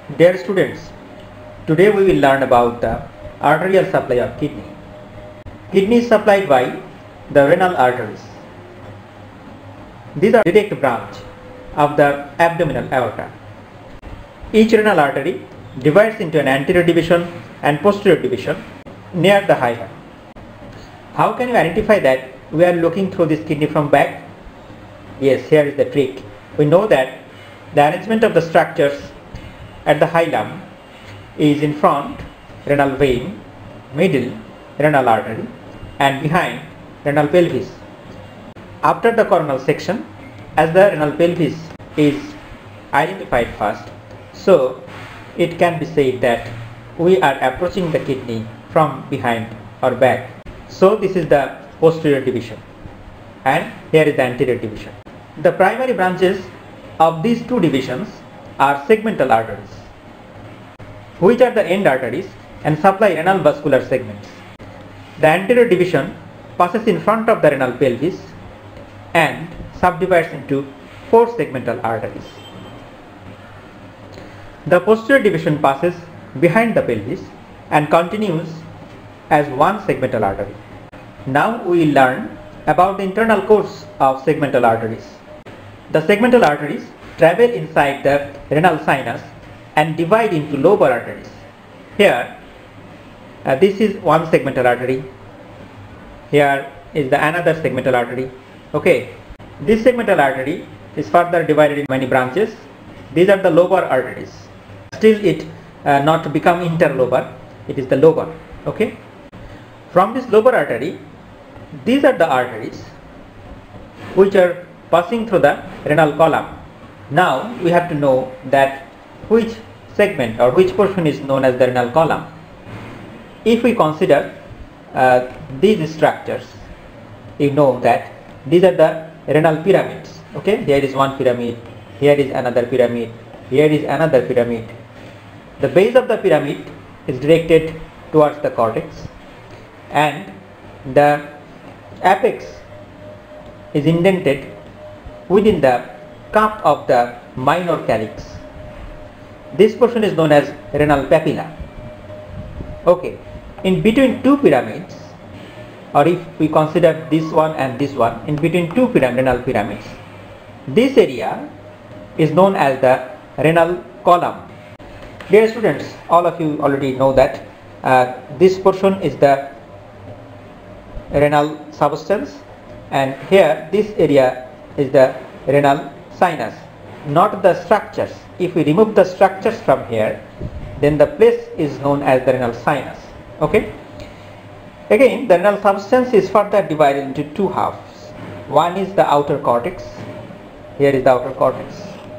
Dear students, today we will learn about the arterial supply of kidney. Kidney is supplied by the renal arteries. These are direct branch of the abdominal aorta. Each renal artery divides into an anterior division and posterior division near the hilum. How can you identify that we are looking through this kidney from back? Yes, here is the trick. We know that the arrangement of the structures at the hilum is in front renal vein, middle renal artery, and behind renal pelvis. After the coronal section, as the renal pelvis is identified first, so it can be said that we are approaching the kidney from behind or back. So this is the posterior division and here is the anterior division. The primary branches of these two divisions are segmental arteries, which are the end arteries and supply renal vascular segments. The anterior division passes in front of the renal pelvis and subdivides into 4 segmental arteries. The posterior division passes behind the pelvis and continues as one segmental artery. Now we will learn about the internal course of segmental arteries. The segmental arteries travel inside the renal sinus and divide into lobar arteries. Here, this is one segmental artery. Here is the another segmental artery. Okay, this segmental artery is further divided in many branches. These are the lobar arteries. Still it not to become interloper, it is the lobar. Okay, from this lobar artery, these are the arteries which are passing through the renal column. Now we have to know that which segment or which portion is known as the renal column. If we consider these structures, you know that these are the renal pyramids. Okay, here is one pyramid, here is another pyramid, here is another pyramid. The base of the pyramid is directed towards the cortex and the apex is indented within the cup of the minor calyx. This portion is known as renal papilla. Okay, in between two pyramids, or if we consider this one and this one, in between two renal pyramids, this area is known as the renal column. Dear students, all of you already know that this portion is the renal substance and here this area is the renal sinus, not the structures. If we remove the structures from here, then the place is known as the renal sinus. Okay, again the renal substance is further divided into two halves. One is the outer cortex, here is the outer cortex,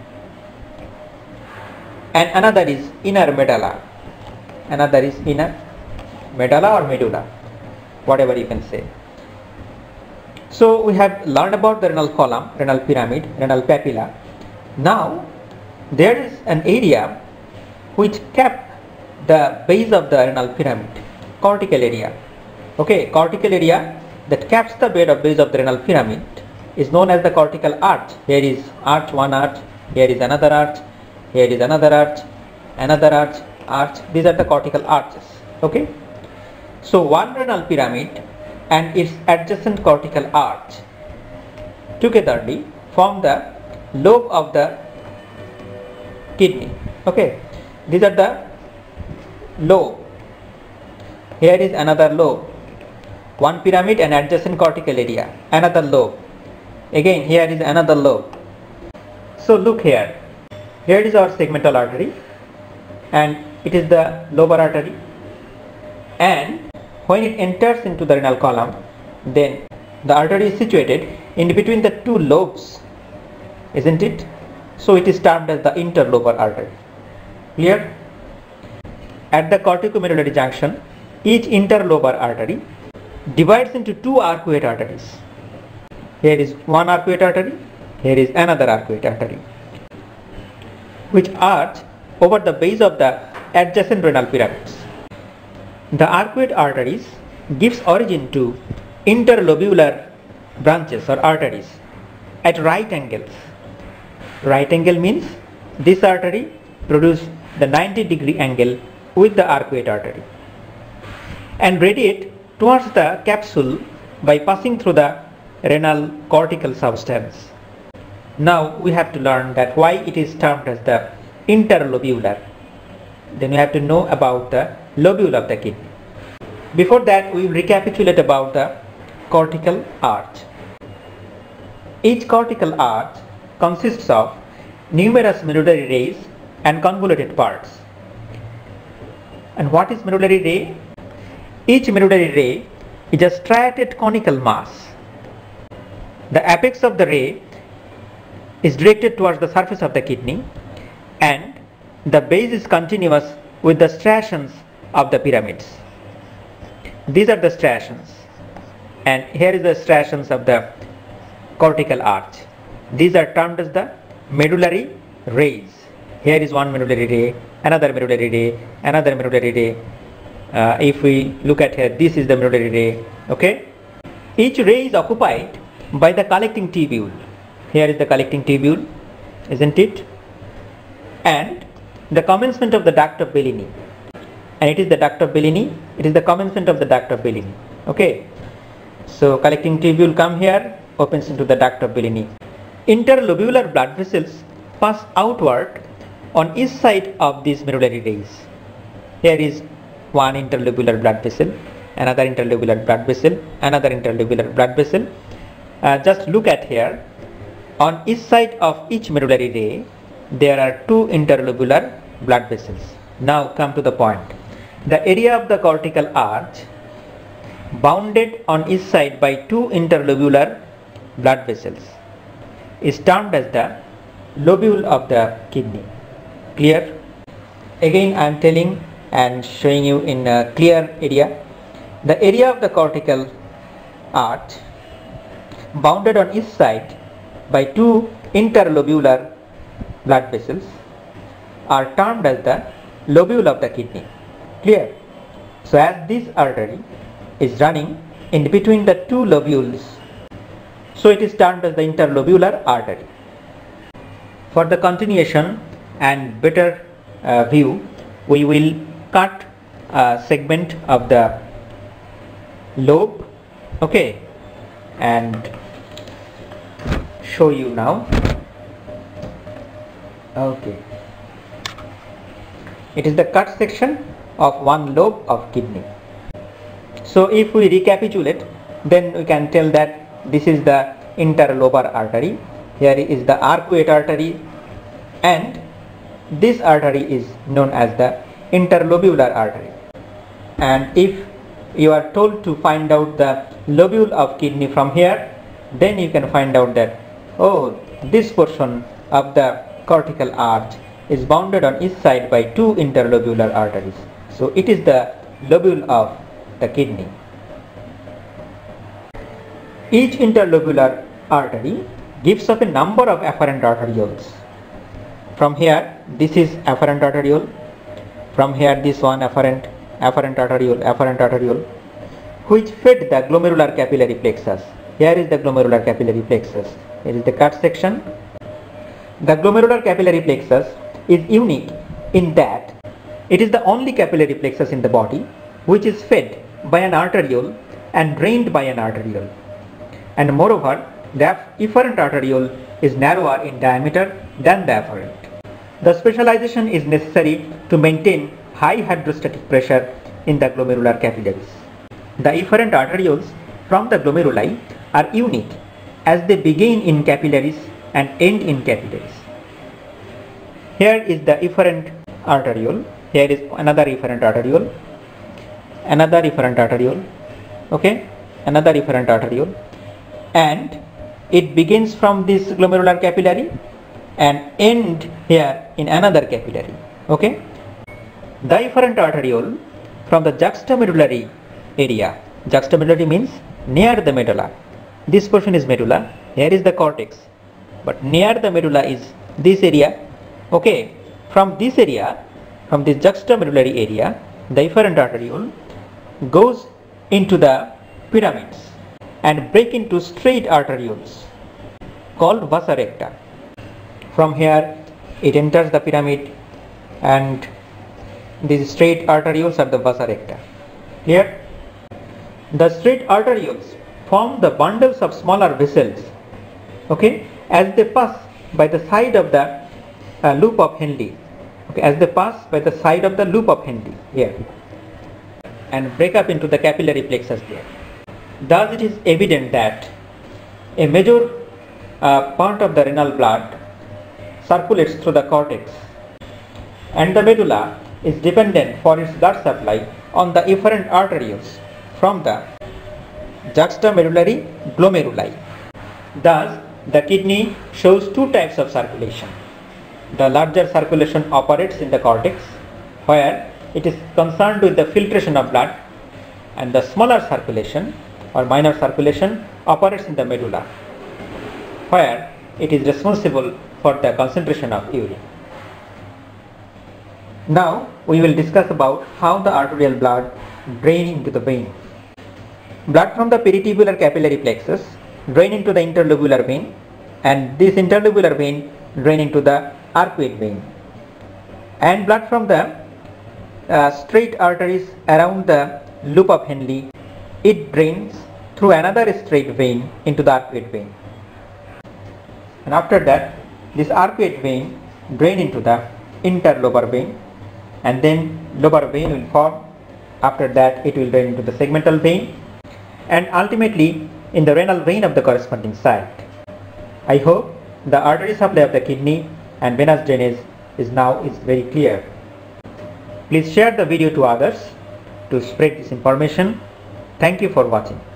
and another is inner medulla. Another is inner medulla or medulla, whatever you can say. So we have learned about the renal column, renal pyramid, renal papilla. Now there is an area which caps the base of the renal pyramid, cortical area. Okay, cortical area that caps the base of the renal pyramid is known as the cortical arch. Here is arch, one arch, here is another arch, here is another arch, another arch. These are the cortical arches. Okay, so one renal pyramid and its adjacent cortical arch togetherly form the lobe of the kidney. Okay, these are the lobe. Here is another lobe, one pyramid and adjacent cortical area, another lobe. Again here is another lobe. So look here, here is our segmental artery and it is the lobar artery, and when it enters into the renal column, then the artery is situated in between the two lobes, isn't it? So it is termed as the interloper artery. Clear? At the corticomedullary junction, each interloper artery divides into two arcuate arteries. Here is one arcuate artery, here is another arcuate artery, which arch over the base of the adjacent renal pyramids. The arcuate arteries gives origin to interlobular branches or arteries at right angles. Right angle means this artery produces the 90-degree angle with the arcuate artery and radiate towards the capsule by passing through the renal cortical substance. Now we have to learn that why it is termed as the interlobular. Then we have to know about the lobule of the kidney. Before that, we will recapitulate about the cortical arch. Each cortical arch consists of numerous medullary rays and convoluted parts. And what is medullary ray? Each medullary ray is a striated conical mass. The apex of the ray is directed towards the surface of the kidney and the base is continuous with the striations of the pyramids. These are the striations, and here is the striations of the cortical arch. These are termed as the medullary rays. Here is one medullary ray, another medullary ray, another medullary ray. If we look at here, this is the medullary ray. Okay. Each ray is occupied by the collecting tubule. Here is the collecting tubule, isn't it? And the commencement of the duct of Bellini. And it is the duct of Bellini. It is the commencement of the duct of Bellini. Okay. So collecting tubule come here, opens into the duct of Bellini. Interlobular blood vessels pass outward on each side of these medullary rays. Here is one interlobular blood vessel, another interlobular blood vessel, another interlobular blood vessel. Just look at here. On each side of each medullary ray, there are two interlobular blood vessels. Now come to the point. The area of the cortical arch bounded on each side by two interlobular blood vessels is termed as the lobule of the kidney. Clear? Again I am telling and showing you in a clear area. The area of the cortical arch bounded on each side by two interlobular blood vessels are termed as the lobule of the kidney. Clear? So as this artery is running in between the two lobules, so it is termed as the interlobular artery. For the continuation and better view, we will cut a segment of the lobe, okay, and show you now. Okay, it is the cut section of one lobe of kidney. So if we recapitulate, then we can tell that this is the interlobar artery, here is the arcuate artery, and this artery is known as the interlobular artery. And if you are told to find out the lobule of kidney from here, then you can find out that, oh, this portion of the cortical arch is bounded on each side by two interlobular arteries. So it is the lobule of the kidney. Each interlobular artery gives off a number of afferent arterioles. From here, this is afferent arteriole. From here, this one afferent arteriole, which fed the glomerular capillary plexus. Here is the glomerular capillary plexus. Here is the cut section. The glomerular capillary plexus is unique in that it is the only capillary plexus in the body which is fed by an arteriole and drained by an arteriole. And moreover, the efferent arteriole is narrower in diameter than the afferent. The specialization is necessary to maintain high hydrostatic pressure in the glomerular capillaries. The efferent arterioles from the glomeruli are unique as they begin in capillaries and end in capillaries. Here is the efferent arteriole. Here is another efferent arteriole, another efferent arteriole, okay, another efferent arteriole, and it begins from this glomerular capillary and end here in another capillary. Okay, the efferent arteriole from the juxtamedullary area. Juxtamedullary means near the medulla. This portion is medulla. Here is the cortex, but near the medulla is this area. Okay, from this area, from this juxtamedullary area, the efferent arteriole goes into the pyramids and break into straight arterioles called vasa recta. From here it enters the pyramid and these straight arterioles are the vasa recta. Here, the straight arterioles form the bundles of smaller vessels, okay, as they pass by the side of the loop of Henle, okay, as they pass by the side of the loop of Henle here, and break up into the capillary plexus there. Thus it is evident that a major part of the renal blood circulates through the cortex, and the medulla is dependent for its blood supply on the efferent arterioles from the juxtamedullary glomeruli. Thus, the kidney shows two types of circulation. The larger circulation operates in the cortex, where it is concerned with the filtration of blood, and the smaller circulation or minor circulation operates in the medulla, where it is responsible for the concentration of urine. Now we will discuss about how the arterial blood drain into the vein. Blood from the peritubular capillary plexus drain into the interlobular vein, and this interlobular vein drain into the archway vein, and blood from the straight arteries around the loop of Henle, it drains through another straight vein into the archway vein, and after that this archway vein drain into the interloper vein, and then lobar vein will form. After that it will drain into the segmental vein, and ultimately in the renal vein of the corresponding site. I hope the artery supply of the kidney and venous drainage is very clear. Please share the video to others to spread this information. Thank you for watching.